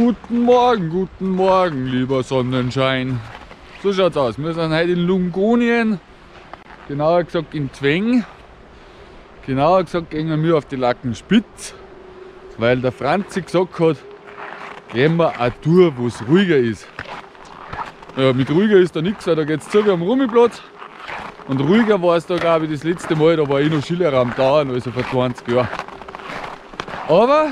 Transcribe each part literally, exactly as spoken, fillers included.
Guten Morgen, guten Morgen, lieber Sonnenschein. So schaut's aus. Wir sind heute in Lungonien, genauer gesagt in Zweng. Genauer gesagt gehen wir auf die Lackenspitz, weil der Franzi gesagt hat, gehen wir eine Tour, wo es ruhiger ist. Ja, mit ruhiger ist da nichts, weil da geht es zu wie am Rummiplatz. Und ruhiger war es da, glaube ich, das letzte Mal, da war ich noch Skilehrer am Dauern, also vor zwanzig Jahren. Aber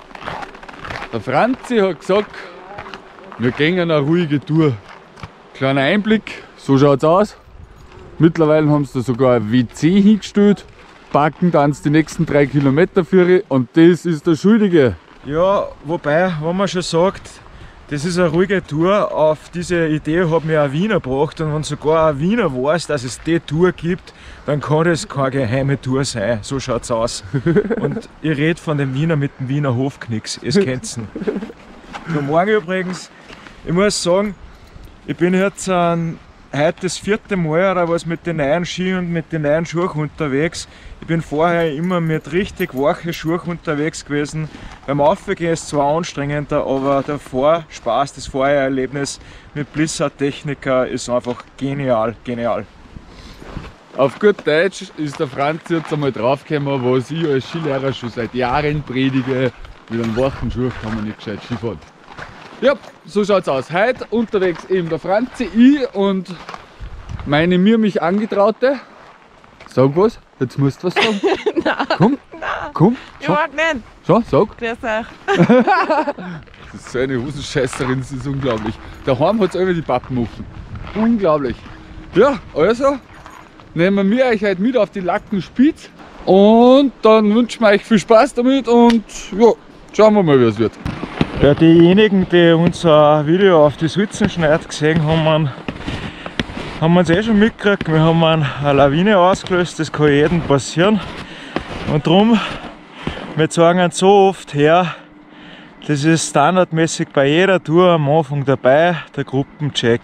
der Franzi hat gesagt, wir gehen eine ruhige Tour. Kleiner Einblick, so schaut es aus. Mittlerweile haben sie da sogar ein W C hingestellt, parken dann die nächsten drei Kilometer für und das ist der Schuldige. Ja, wobei, wenn man schon sagt, das ist eine ruhige Tour, auf diese Idee hat mir ein Wiener gebracht, und wenn sogar ein Wiener weiß, dass es die Tour gibt, dann kann das keine geheime Tour sein. So schaut es aus. Und ich rede von dem Wiener mit dem Wiener Hofknicks, ihr kennt's. Guten Morgen übrigens. Ich muss sagen, ich bin jetzt ein, heute das vierte Mal oder was mit den neuen Ski und mit den neuen Schuhen unterwegs. Ich bin vorher immer mit richtig wachen Schuhen unterwegs gewesen. Beim Aufgehen ist es zwar anstrengender, aber der Vorspaß, das Vorhererlebnis mit Blizzard Techniker ist einfach genial, genial. Auf gut Deutsch ist der Franzi jetzt einmal draufgekommen, was ich als Skilehrer schon seit Jahren predige. Mit einem wachen Schuh kann man nicht gescheit Skifahren. Ja, so schaut's aus. Heute unterwegs eben der Franzi, ich und meine mir mich Angetraute. Sag was, jetzt musst du was sagen. Nein. Komm, Nein. komm. Ich mag nicht. So, sag. Grüß euch. Das ist so eine Hosenscheißerin, das ist unglaublich. Daheim hat es immer die Pappen offen. Unglaublich. Ja, also nehmen wir euch heute mit auf die Lackenspitz und dann wünschen wir euch viel Spaß damit und ja, schauen wir mal, wie es wird. Ja, diejenigen, die unser Video auf die Sulzenschneid gesehen haben, haben wir uns eh schon mitgekriegt. Wir haben eine Lawine ausgelöst, das kann jedem passieren. Und darum, wir zeigen uns so oft her, das ist standardmäßig bei jeder Tour am Anfang dabei, der Gruppencheck.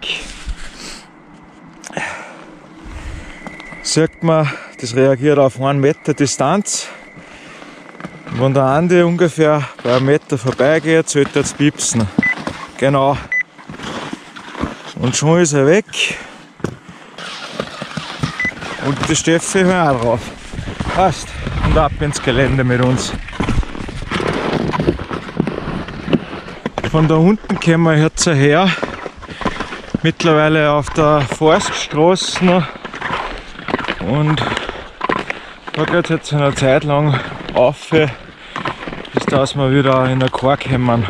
Sagt man, das reagiert auf einen Meter Distanz. Wenn der Andi ungefähr bei einem Meter vorbeigeht, sollte er jetzt piepsen. Genau. Und schon ist er weg. Und die Steffi hört auch drauf. Passt. Und ab ins Gelände mit uns. Von da unten kommen wir jetzt her. Mittlerweile auf der Forststraße noch. Und da geht es jetzt eine Zeit lang auf, bis dass wir wieder in der Chor kommen.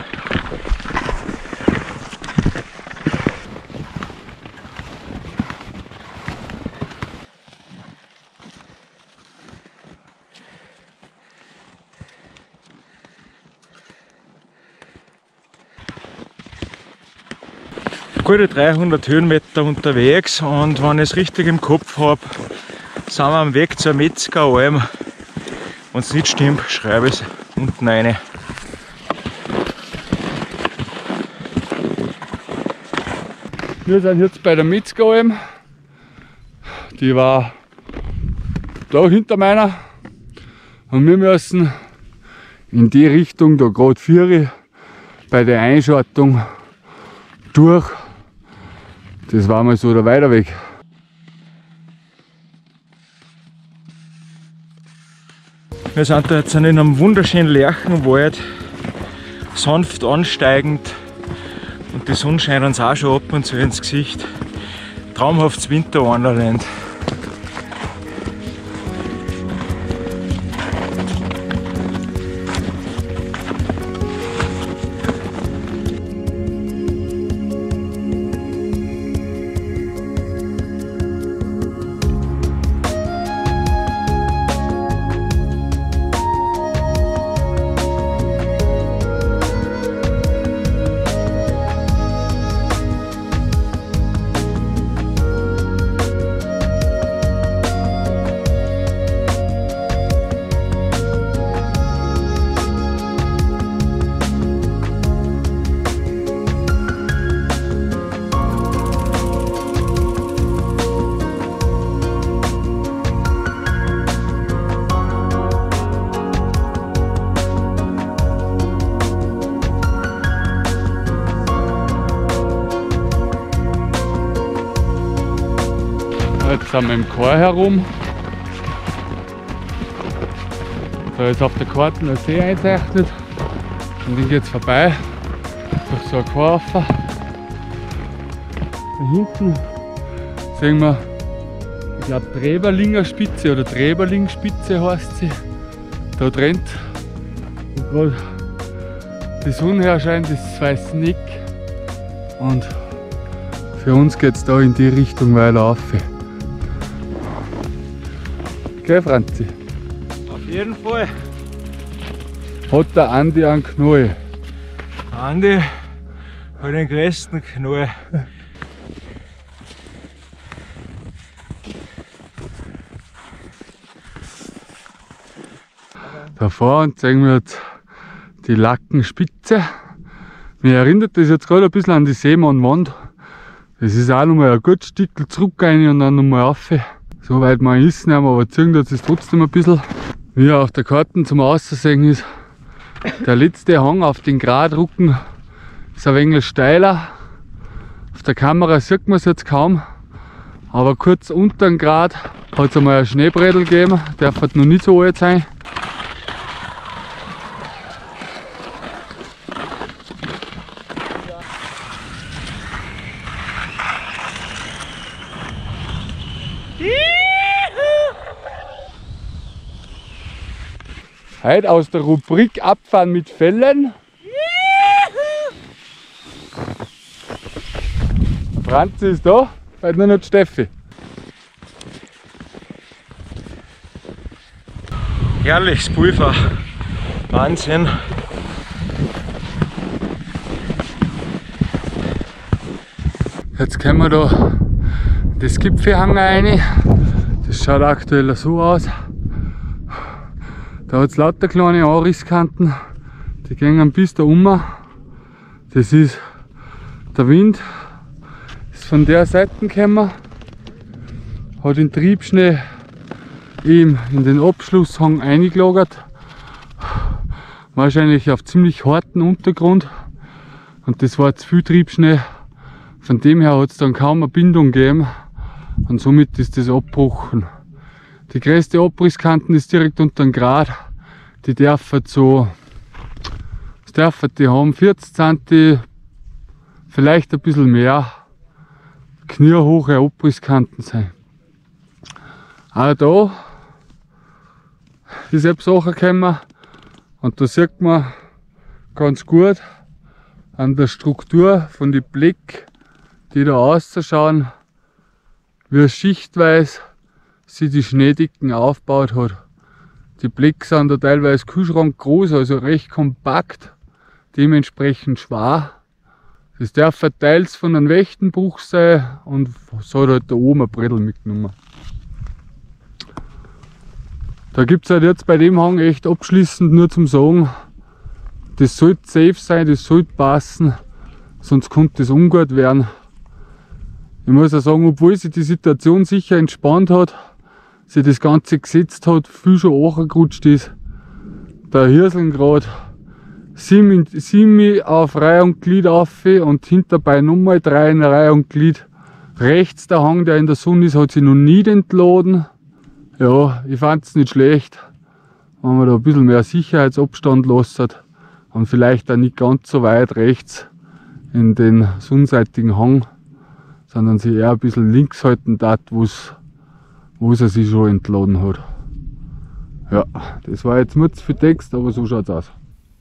Gute dreihundert Höhenmeter unterwegs, und wenn ich es richtig im Kopf habe, sind wir am Weg zur Metzgeralm. Wenn es nicht stimmt, schreibe ich es unten rein. Wir sind jetzt bei der Metzgeralm. Die war da hinter meiner. Und wir müssen in die Richtung, da gerade vier, bei der Einschaltung durch. Das war mal so der Weiterweg. Wir sind da jetzt in einem wunderschönen Lärchenwald, sanft ansteigend, und die Sonne scheint uns auch schon ab und zu ins Gesicht. Traumhaftes Winterwonderland. sind wir im Chor herum. Da ist auf der Karte ein See eingezeichnet und den geht es vorbei durch so ein Chor. Da hinten sehen wir, ich glaube, Treberlinger Spitze oder Treberlingspitze heißt sie. Da trennt, wo gerade die Sonne erscheint, das weiße Nick. Und für uns geht es da in die Richtung weiter rauf. Gell, Franzi? Auf jeden Fall. Hat der Andi einen Knall? Andi hat den größten Knall. Da vorne sehen wir jetzt die Lackenspitze. Mir erinnert das jetzt gerade ein bisschen an die Seemannwand. Das ist auch nochmal ein gutes Stück zurück rein und dann nochmal rauf. So weit man ist nicht mehr, aber ziehen tut es trotzdem ein bisschen. Wie auf der Karte zum Aussehen ist, der letzte Hang auf den Gradrücken ist ein wenig steiler. Auf der Kamera sieht man es jetzt kaum, aber kurz unter dem Grad hat es einmal ein Schneebredel gegeben, der darf noch nicht so alt sein. Heute aus der Rubrik Abfahren mit Fellen. Franzi ist da, heute nur noch die Steffi. Herrliches Pulver. Wahnsinn. Jetzt können wir da das Gipfelhanger rein. Das schaut aktuell so aus. Da hat es lauter kleine Anrisskanten, die gehen bis da um. Das ist der Wind, ist von der Seite gekommen, hat den Triebschnee eben in den Abschlusshang eingelagert, wahrscheinlich auf ziemlich harten Untergrund, und das war zu viel Triebschnee. Von dem her hat es dann kaum eine Bindung gegeben und somit ist das abgebrochen. Die größte Abrisskanten ist direkt unter dem Grad. Die dürfen so, was dürfen die haben? vierzig Zentimeter, vielleicht ein bisschen mehr, kniehohe Abrisskanten sein. Auch da ist etwas rausgekommen und da sieht man ganz gut an der Struktur von den Blick, die da auszuschauen, wie schichtweise sie die Schneedicken aufgebaut hat. Die Blecke sind da teilweise Kühlschrank groß, also recht kompakt, dementsprechend schwer. Das darf teils von einem Wächtenbruch sein und so hat halt da oben ein Bredel mitgenommen. Da gibt es halt jetzt bei dem Hang echt abschließend nur zum Sagen, das sollte safe sein, das sollte passen, sonst könnte das ungut werden. Ich muss auch sagen, obwohl sich die Situation sicher entspannt hat, sich das Ganze gesetzt hat, viel schon angerutscht ist, der Hirseln gerade sieben auf Reihe und Glied auf und hinterbei nochmal drei in Reihe und Glied. Rechts der Hang, der in der Sonne ist, hat sich noch nie entladen. Ja, ich fand es nicht schlecht, wenn man da ein bisschen mehr Sicherheitsabstand lässt und vielleicht auch nicht ganz so weit rechts in den sonnenseitigen Hang, sondern sich eher ein bisschen links halten darf, wo es er sich schon entladen hat. Ja, das war jetzt nicht viel Text, aber so schaut es aus.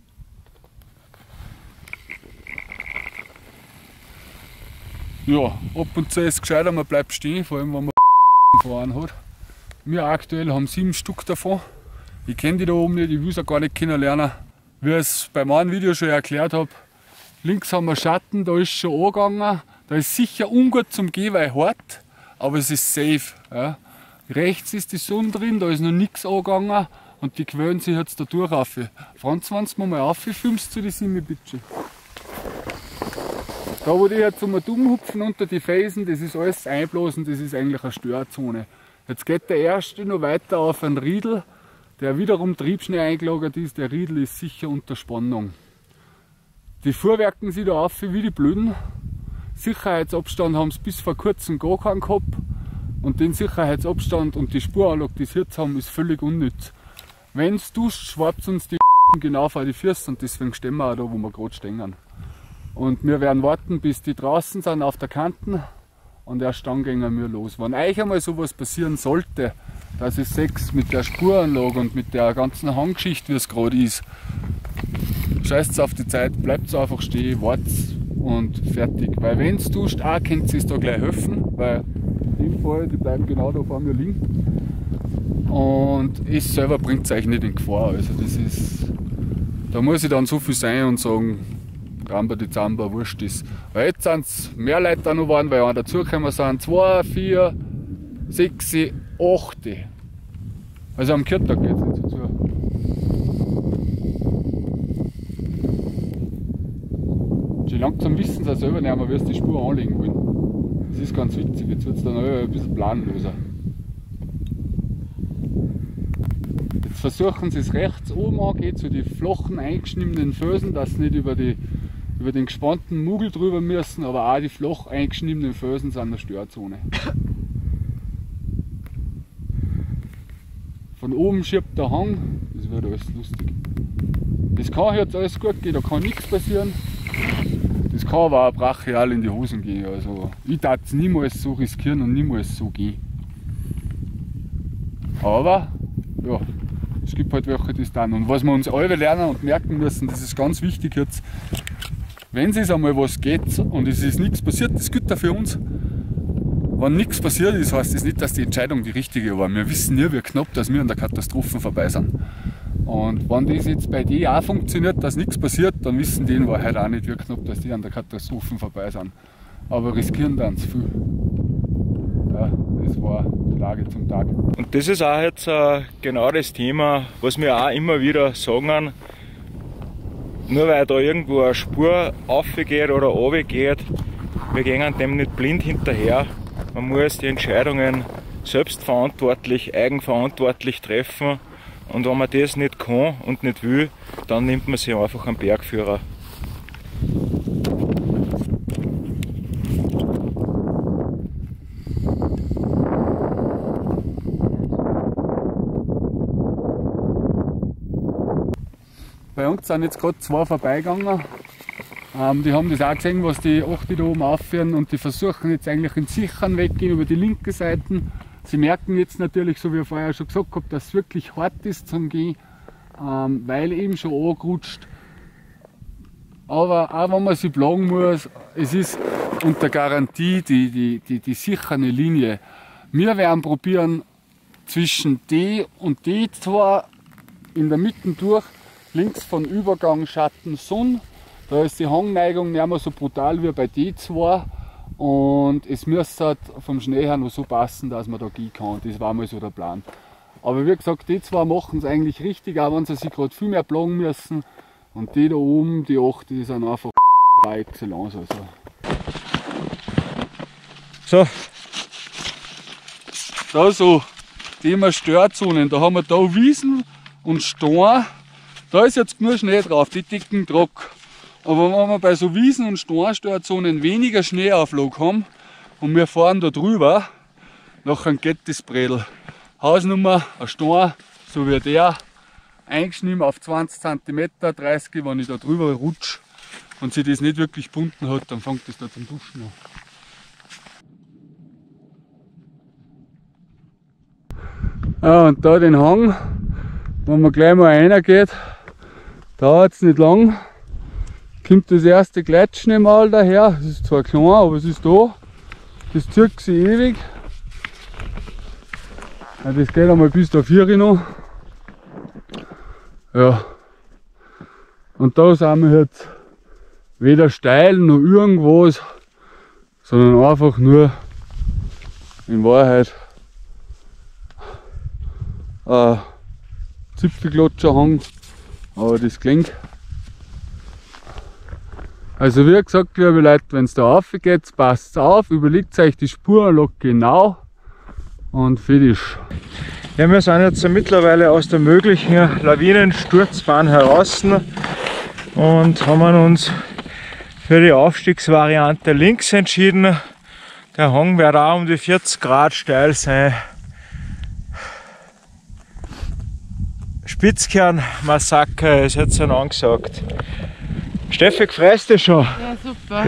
Ja, ab und zu ist es gescheiter, man bleibt stehen, vor allem wenn man fahren hat. Wir aktuell haben sieben Stück davon. Ich kenne die da oben nicht, ich will es auch gar nicht kennenlernen. Wie ich es beim anderen Video schon erklärt habe, links haben wir Schatten, da ist schon angegangen. Da ist sicher ungut zum Gehen, weil hart, aber es ist safe. Ja. Rechts ist die Sonne drin, da ist noch nichts angegangen und die quälen sich jetzt da durch rauf. Franz, wenn du mal rauffilmst zu die Simi, bitte. Da wo die jetzt um dumm hupfen unter die Felsen, das ist alles einblasen, das ist eigentlich eine Störzone. Jetzt geht der erste noch weiter auf einen Riedel, der wiederum Triebschnee eingelagert ist. Der Riedel ist sicher unter Spannung. Die fuhrwerken sich da auf wie die Blöden. Sicherheitsabstand haben sie bis vor kurzem gar keinen gehabt. und den Sicherheitsabstand und die Spuranlage, die sie jetzt haben, ist völlig unnütz. Wenn es duscht, schwappt uns die genau vor die Füße und deswegen stehen wir auch da, wo wir gerade stehen. Und wir werden warten, bis die draußen sind auf der Kanten und erst dann gehen wir los. Wenn euch einmal sowas passieren sollte, dass ich sechs mit der Spuranlage und mit der ganzen Hanggeschichte, wie es gerade ist, scheißt auf die Zeit, bleibt einfach stehen, wartet und fertig. Weil wenn es duscht, auch könnt ihr es da gleich helfen, weil in dem Fall, die bleiben genau da vor mir liegen. Und es selber bringt es euch nicht in Gefahr. Also das ist, da muss ich dann so viel sein und sagen, Ramba die Zamba, wurscht ist. Weil jetzt sind es mehr Leute da noch geworden, weil einer dazugekommen sind. zwei, vier, sechs, acht. Also am Kirchtag geht es nicht dazu. Schon langsam wissen sie selber nicht mehr, wie sie die Spur anlegen wollen. Das ist ganz witzig, jetzt wird es dann auch ein bisschen planloser. Jetzt versuchen sie es rechts oben angehen, zu den flachen eingeschnittenen Felsen, dass sie nicht über, die, über den gespannten Mugel drüber müssen, aber auch die flach eingeschnittenen Felsen sind eine Störzone. Von oben schiebt der Hang, das wird alles lustig. Das kann jetzt alles gut gehen, da kann nichts passieren. Das kann aber auch brachial in die Hosen gehen. Also ich darf es niemals so riskieren und niemals so gehen. Aber ja, es gibt halt welche, die es dann. Und was wir uns alle lernen und merken müssen, das ist ganz wichtig jetzt, wenn es einmal was geht und es ist nichts passiert, das gilt auch für uns. Wenn nichts passiert ist, heißt das nicht, dass die Entscheidung die richtige war. Wir wissen nie, wie knapp dass wir an der Katastrophe vorbei sind. Und wenn das jetzt bei denen auch funktioniert, dass nichts passiert, dann wissen die in Wahrheit auch nicht, wie knapp dass die an der Katastrophe vorbei sind. Aber riskieren dann zu viel. Ja, das war die Lage zum Tag. Und das ist auch jetzt äh, genau das Thema, was wir auch immer wieder sagen. Nur weil da irgendwo eine Spur aufgeht oder runtergeht, wir gehen dem nicht blind hinterher. Man muss die Entscheidungen selbstverantwortlich, eigenverantwortlich treffen. Und wenn man das nicht kann und nicht will, dann nimmt man sich einfach einen Bergführer. Bei uns sind jetzt gerade zwei vorbeigegangen. Ähm, die haben das auch gesehen, was die acht da oben aufführen, und die versuchen jetzt eigentlich in Sichern weggehen über die linke Seite. Sie merken jetzt natürlich, so wie ich vorher schon gesagt habe, dass es wirklich hart ist zum Gehen, ähm, weil eben schon angerutscht. Aber auch wenn man sich plagen muss, es ist unter Garantie die, die, die, die sichere Linie. Wir werden probieren, zwischen D und D zwei in der Mitte durch, links von Übergang Schatten Sonne. Da ist die Hangneigung nicht mehr so brutal wie bei D zwei. Und es müsste halt vom Schnee her noch so passen, dass man da gehen kann. Das war mal so der Plan. Aber wie gesagt, die zwei machen es eigentlich richtig, auch wenn sie sich gerade viel mehr plagen müssen. Und die da oben, die acht, die sind einfach par excellence. Also. So. Da so, Thema Störzonen. Da haben wir da Wiesen und Stein. Da ist jetzt nur Schnee drauf, die dicken trocken. Aber wenn wir bei so Wiesen- und Steinstörzonen weniger Schneeauflage haben und wir fahren da drüber, nachher geht das Bredel. Hausnummer, ein Stein, so wie der, eingeschnitten auf zwanzig Zentimeter, dreißig, wenn ich da drüber rutsche und sich das nicht wirklich gebunden hat, dann fängt das da zum Duschen an. Ja, und da den Hang, wenn man gleich mal reingeht, dauert es nicht lang. Kommt das erste Gleitschneemal daher, das ist zwar klein, aber es ist da, das zieht sich ewig. Ja, das geht einmal bis da vier noch. Ja. Und da sind wir jetzt weder steil noch irgendwas, sondern einfach nur in Wahrheit ein Zipfelglotscherhang, aber das klingt. Also wie gesagt, liebe Leute, wenn es da rauf geht, passt auf, überlegt euch die Spurenlage genau und fertig. Ja, wir sind jetzt mittlerweile aus der möglichen Lawinensturzbahn heraus und haben uns für die Aufstiegsvariante links entschieden. Der Hang wird auch um die vierzig Grad steil sein. Spitzkern-Massaker ist jetzt schon angesagt. Steffi, freust dich schon? Ja, super.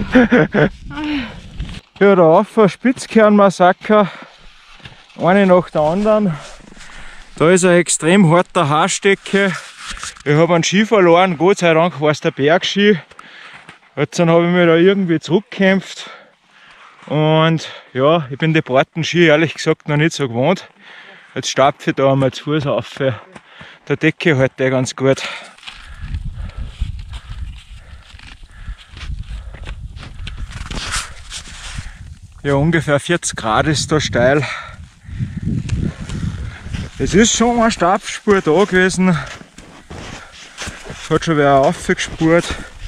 Ja, da auf ein Spitzkern-Massaker. Eine nach der anderen. Da ist ein extrem harter Haarstecke. Ich habe einen Ski verloren, Gott sei Dank war es der Bergski. Jetzt habe ich mich da irgendwie zurückgekämpft. Und ja, ich bin die Portenski ehrlich gesagt noch nicht so gewohnt. Jetzt stapfe ich da einmal zu Fuß auf. Der Decke hält der ganz gut. Ja, ungefähr vierzig Grad ist da steil. Es ist schon eine Stapfspur da gewesen. Hat schon wer aufgespurt.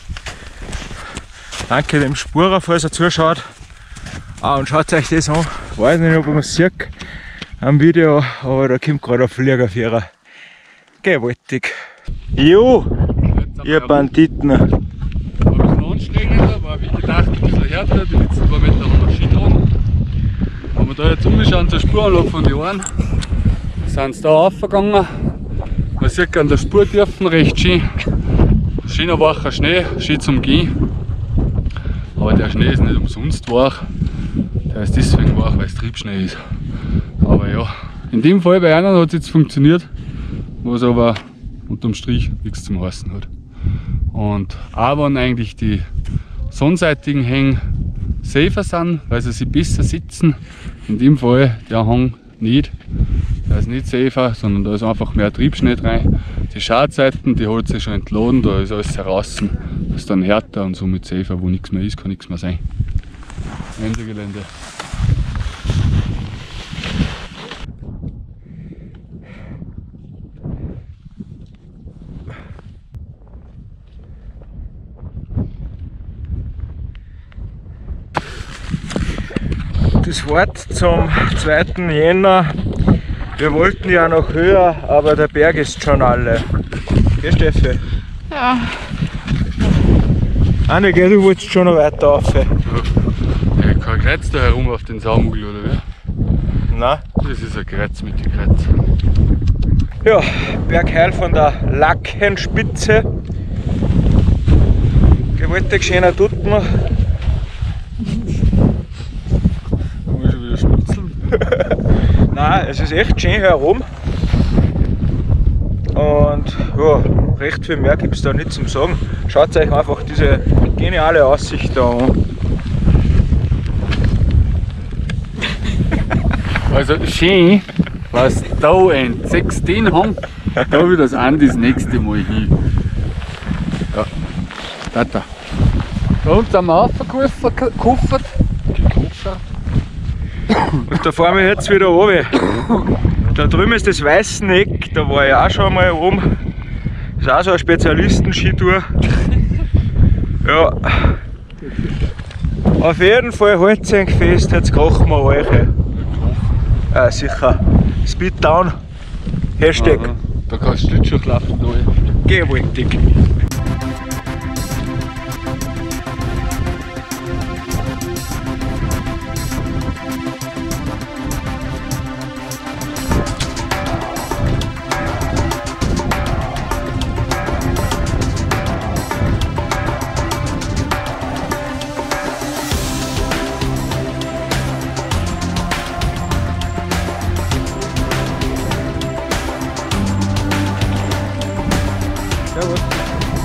Danke dem Spurer, falls er zuschaut. Ah, und schaut euch das an. Ich weiß nicht, ob man es sieht am Video, aber da kommt gerade ein Fliegerführer. Gewaltig. Jo, ihr Banditen. War ein bisschen anstrengender, war wie gedacht ein bisschen härter. Die letzten paar Meter haben wir Ski dran. Wenn wir da jetzt umschauen zur Spuranlage von den Jahren, sind sie da aufgegangen. Man sieht an der Spurtiefen recht schön. Schöner wacher Schnee, schön zum Gehen. Aber der Schnee ist nicht umsonst wach. Der ist deswegen wach, weil es Triebschnee ist. Aber ja, in dem Fall bei einer hat es jetzt funktioniert, was aber unterm Strich nichts zum Heißen hat. Und auch wenn eigentlich die sonnenseitigen Hänge safer sind, weil sie sich besser sitzen, in dem Fall der Hang nicht. Der ist nicht safer, sondern da ist einfach mehr Triebschnee rein. Die Schadseiten, die hat sich schon entladen, da ist alles heraus. Das ist dann härter und somit safer, wo nichts mehr ist, kann nichts mehr sein. Ende Gelände. Das Wort zum zweiten Jänner. Wir wollten ja noch höher, aber der Berg ist schon alle. Geh, Steffi? Ja. Anne, gell, du wolltest schon noch weiter rauf. Ja, kein Kreuz da herum auf den Saumugel, oder wie? Nein. Das ist ein Kreuz mit den Kreuz. Ja, Bergheil von der Lackenspitze. Gewaltig schöner Tutten. Da muss ich schon wieder schnutzeln. Nein, es ist echt schön herum. Und ja, recht viel mehr gibt es da nicht zum Sagen. Schaut euch einfach diese geniale Aussicht da an. Also schön, was da ein sechzehn haben, da will das an das nächste Mal hin. Ja, Tata. Da unten sind wir aufgekuffert. Gekuffert. Und da fahren wir jetzt wieder runter. Da drüben ist das Weißeneck, da war ich auch schon mal oben. Das ist auch so eine Spezialisten-Skitour. Ja. Auf jeden Fall haltet euch fest, jetzt krachen wir euch. Ah, sicher. Speeddown. Hashtag. Aha, da kannst du Schlittschuh laufen. Gewaltig. Servus.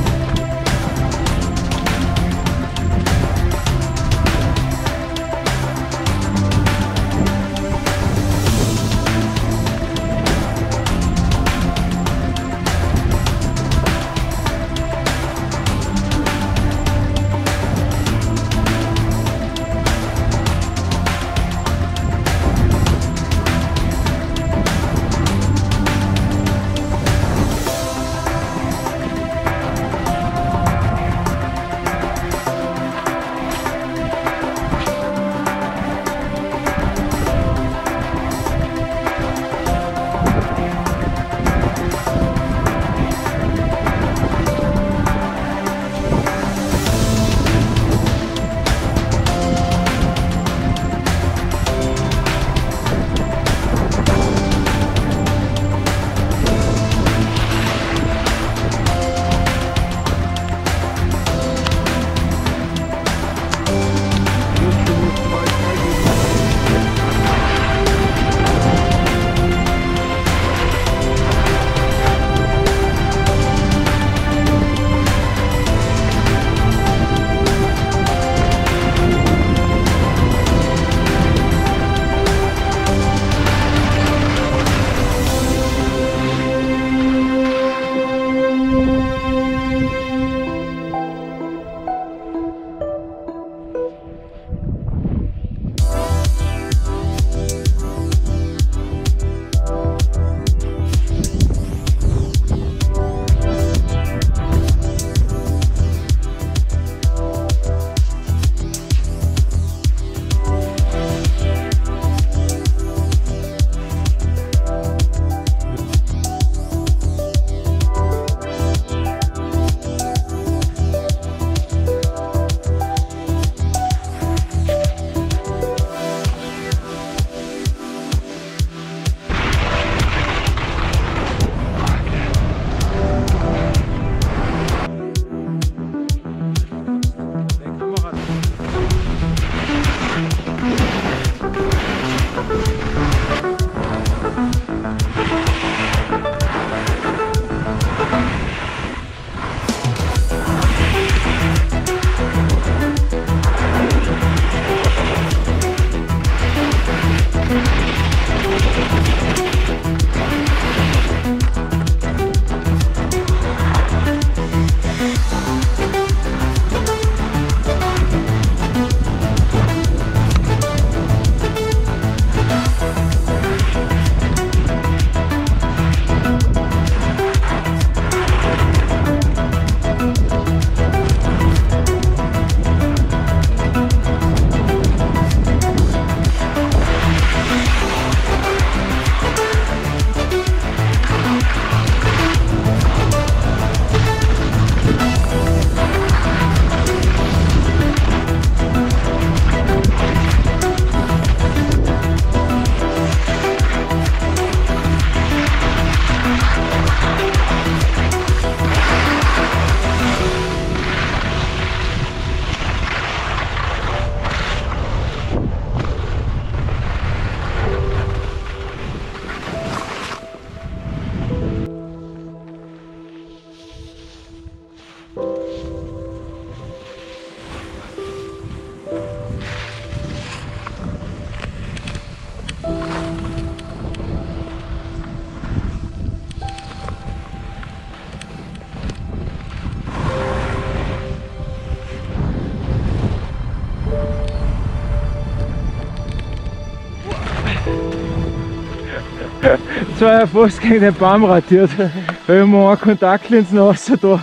Jetzt war ja fast gegen den Baum ratiert, weil ich mir einen Kontaktlinsen raus da.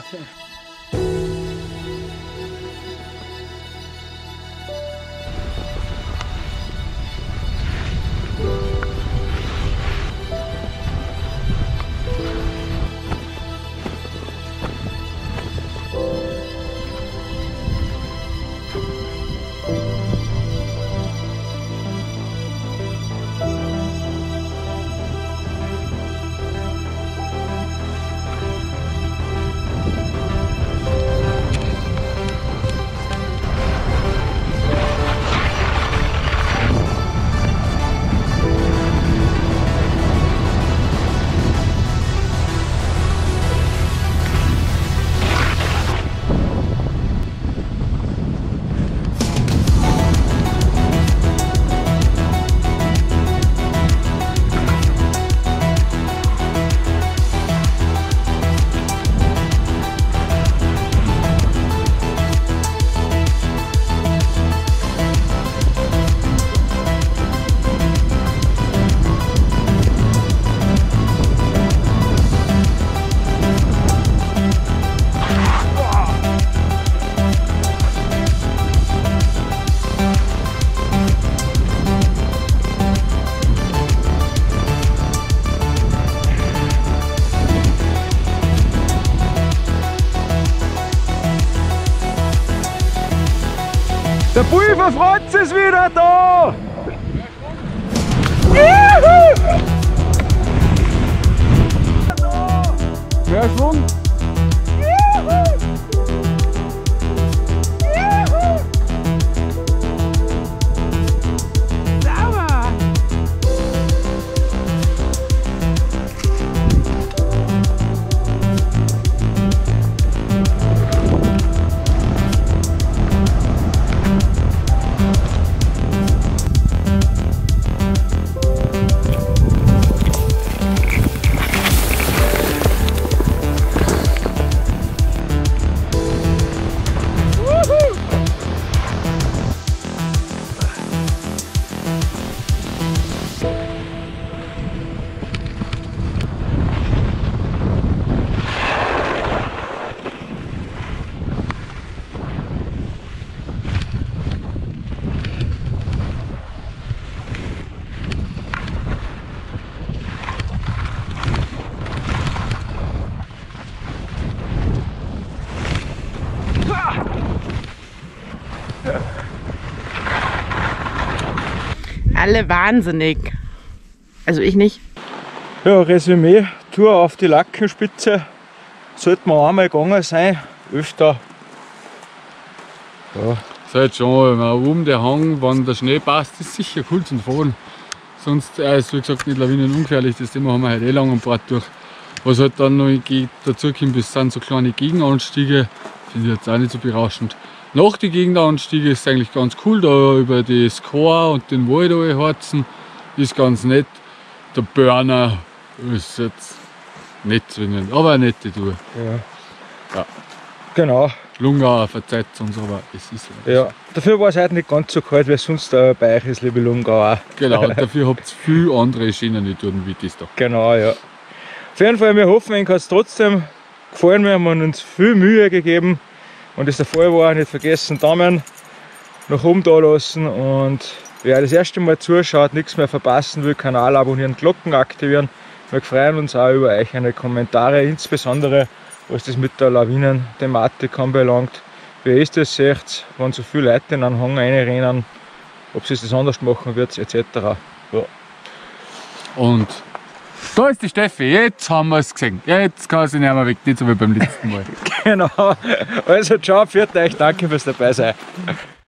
Der Pulver Franz ist wieder da! Juhu! Mehr Schwung! Juhu! Juhu! Sauber! Alle wahnsinnig. Also ich nicht. Ja, Resümee, Tour auf die Lackenspitze. Sollte man einmal gegangen sein, öfter. Ja. Ist halt schon, wenn oben der Hang, wenn der Schnee passt, ist sicher cool zum Fahren. Sonst äh, ist wie gesagt nicht lawinenungefährlich, das Thema haben wir halt eh lang am Bord durch. Was halt dann noch dazu kommt, das sind so kleine Gegenanstiege, finde ich jetzt auch nicht so berauschend. Nach den Gegenanstiegen ist es eigentlich ganz cool, da über das Chor und den Wald heizen, ist ganz nett. Der Burner ist jetzt nicht zwingend, aber eine nette Tour. Ja. Ja. Genau. Lungauer verzeiht es uns, aber es ist ja. Ja. Dafür war es heute nicht ganz so kalt, wie sonst da bei euch ist, liebe Lungauer. Genau, dafür habt ihr viel andere schöne Touren wie das da. Genau, ja. Auf jeden Fall, wir hoffen, Ihnen hat es trotzdem gefallen. Wir haben uns viel Mühe gegeben. Und das der Fall war, nicht vergessen, Daumen nach oben da lassen. Und wer das erste Mal zuschaut, nichts mehr verpassen will, Kanal abonnieren, Glocken aktivieren. Wir freuen uns auch über euch eine Kommentare, insbesondere was das mit der Lawinen-Thematik anbelangt. Wie ist das, seht, wenn so viele Leute in einen Hang reinrennen, ob sie das anders machen wird, et cetera. Ja. Und da ist die Steffi, jetzt haben wir es gesehen. Jetzt kann sie nicht mehr weg, nicht so wie beim letzten Mal. Genau. Also ciao, pfiat euch, danke fürs dabei sein.